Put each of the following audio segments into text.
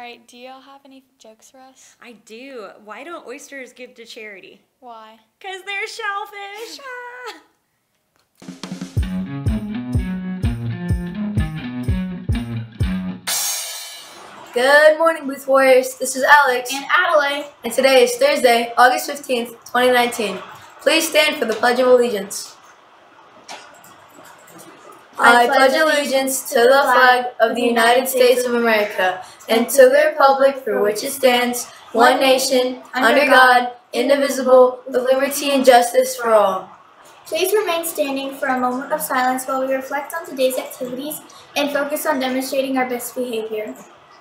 All right, do y'all have any jokes for us? I do. Why don't oysters give to charity? Why? 'Cause they're shellfish. Good morning, Booth Warriors. This is Alex And Adelaide. and today is Thursday, August 15th, 2019. Please stand for the Pledge of Allegiance. I pledge allegiance to the flag of the United States of America and to the republic for which it stands, one nation, under God, indivisible, with liberty and justice for all. Please remain standing for a moment of silence while we reflect on today's activities and focus on demonstrating our best behavior.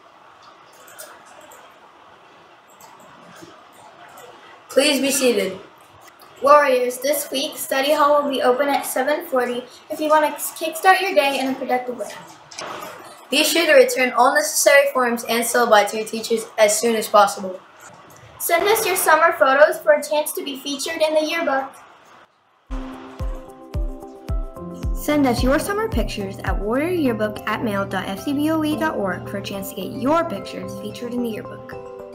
Please be seated. Warriors, this week, study hall will be open at 7:40 if you want to kickstart your day in a productive way. Be sure to return all necessary forms and syllabi to your teachers as soon as possible. Send us your summer photos for a chance to be featured in the yearbook. Send us your summer pictures at warrioryearbook@mail.fcboe.org for a chance to get your pictures featured in the yearbook.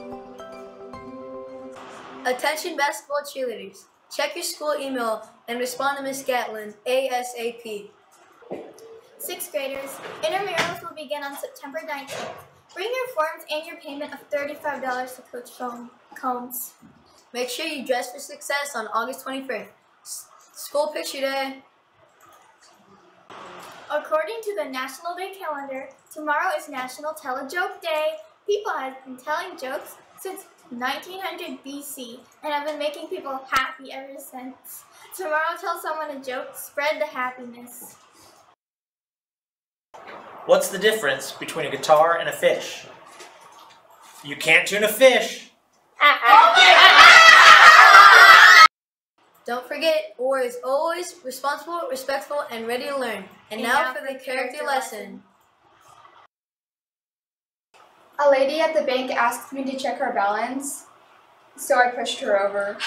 Attention basketball cheerleaders. Check your school email and respond to Ms. Gatlin ASAP. 6th graders, intramurals will begin on September 19th. Bring your forms and your payment of $35 to Coach Combs. Make sure you dress for success on August 21st. School picture day. According to the National Day calendar, tomorrow is National Tell a Joke Day. People have been telling jokes since 1900 BC and have been making people happy ever since. Tomorrow, tell someone a joke, spread the happiness. What's the difference between a guitar and a fish? You can't tune a fish. Don't forget, War is always responsible, respectful, and ready to learn. And now for the character lesson. A lady at the bank asked me to check her balance, so I pushed her over.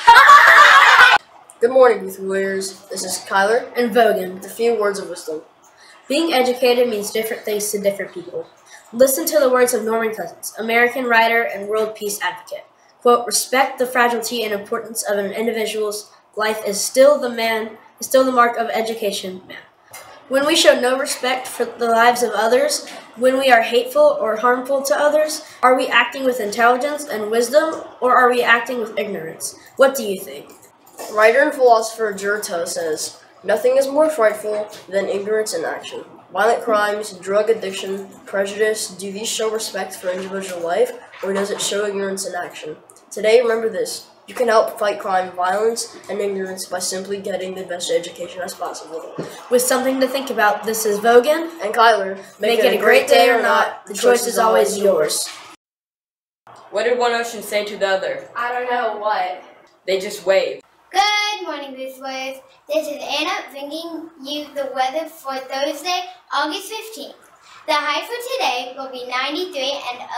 Good morning, Booth Warriors. This is Kyler and Vogan with a few words of wisdom. Being educated means different things to different people. Listen to the words of Norman Cousins, American writer and world peace advocate. Quote, respect the fragility and importance of an individual's life is still the mark of education, man. When we show no respect for the lives of others, when we are hateful or harmful to others, are we acting with intelligence and wisdom, or are we acting with ignorance? What do you think? Writer and philosopher Giotto says, nothing is more frightful than ignorance in action. Violent crimes, drug addiction, prejudice, do these show respect for individual life, or does it show ignorance in action? Today, remember this. You can help fight crime, violence, and ignorance by simply getting the best education as possible. With something to think about, this is Vogan and Kyler. Make it a great day or not, the choice is always yours. What did one ocean say to the other? I don't know what. They just waved. Good morning, Booth Warriors. This is Anna bringing you the weather for Thursday, August 15th. The high for today will be 93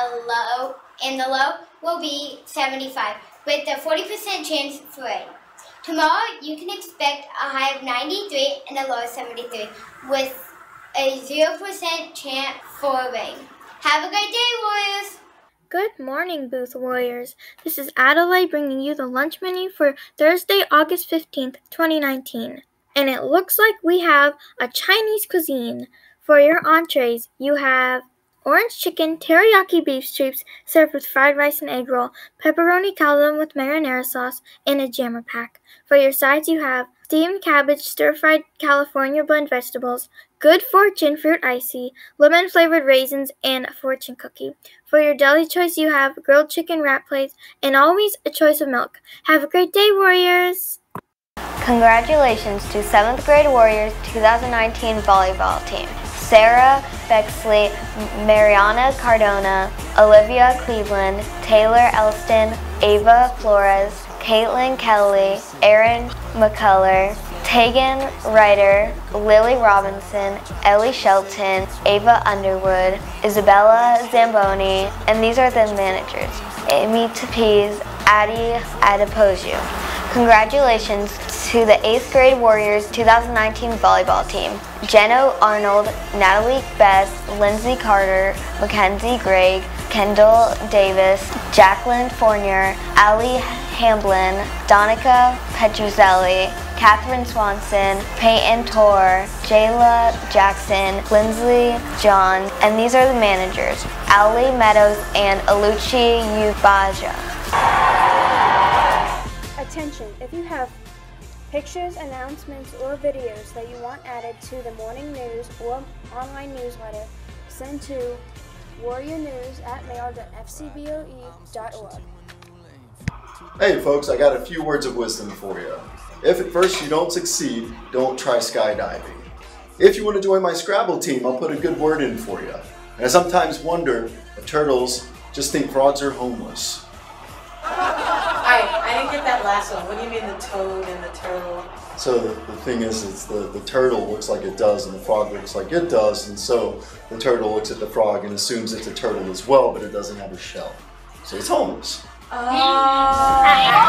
and the low will be 75, with a 40% chance for rain. Tomorrow, you can expect a high of 93 and a low of 73, with a 0% chance for rain. Have a great day, Warriors! Good morning, Booth Warriors. This is Adelaide bringing you the lunch menu for Thursday, August 15th, 2019. And it looks like we have a Chinese cuisine. For your entrees, you have orange chicken, teriyaki beef strips served with fried rice and egg roll, pepperoni calzone with marinara sauce, and a jammer pack. For your sides, you have steamed cabbage, stir-fried California blend vegetables, Good Fortune fruit icy, lemon-flavored raisins, and a fortune cookie. For your deli choice, you have grilled chicken wrap plates, and always a choice of milk. Have a great day, Warriors! Congratulations to 7th grade Warriors 2019 volleyball team. Sarah Bexley, Mariana Cardona, Olivia Cleveland, Taylor Elston, Ava Flores, Caitlin Kelly, Erin McCullough, Tegan Ryder, Lily Robinson, Ellie Shelton, Ava Underwood, Isabella Zamboni, and these are the managers: Amy Tapiz, Addie Adepoju. Congratulations to the 8th grade Warriors 2019 volleyball team. Jenno Arnold, Natalie Best, Lindsay Carter, Mackenzie Gregg, Kendall Davis, Jacqueline Fournier, Ali Hamblin, Donica Petruzzelli, Catherine Swanson, Peyton Torr, Jayla Jackson, Lindsley John, and these are the managers, Ali Meadows and Aluchi Ubaja. Attention, if you have pictures, announcements, or videos that you want added to the morning news or online newsletter, send to warriornews@mail.fcboe.org. Hey folks, I got a few words of wisdom for you. If at first you don't succeed, don't try skydiving. If you want to join my Scrabble team, I'll put a good word in for you. And I sometimes wonder if turtles just think frogs are homeless. I didn't get that last one. What do you mean the toad and the turtle? So the thing is, it's the turtle looks like it does and the frog looks like it does, and so the turtle looks at the frog and assumes it's a turtle as well, but it doesn't have a shell. So it's homeless. Oh.